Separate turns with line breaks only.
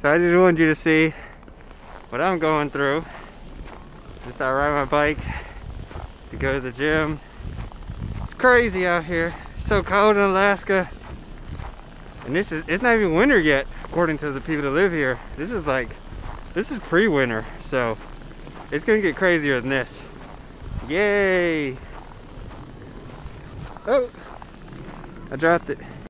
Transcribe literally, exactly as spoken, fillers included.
So I just wanted you to see what I'm going through. Just I ride my bike to go to the gym. It's crazy out here. It's so cold in Alaska. And this is, it's not even winter yet, according to the people that live here. This is like, this is pre-winter. So it's gonna get crazier than this. Yay! Oh, I dropped it.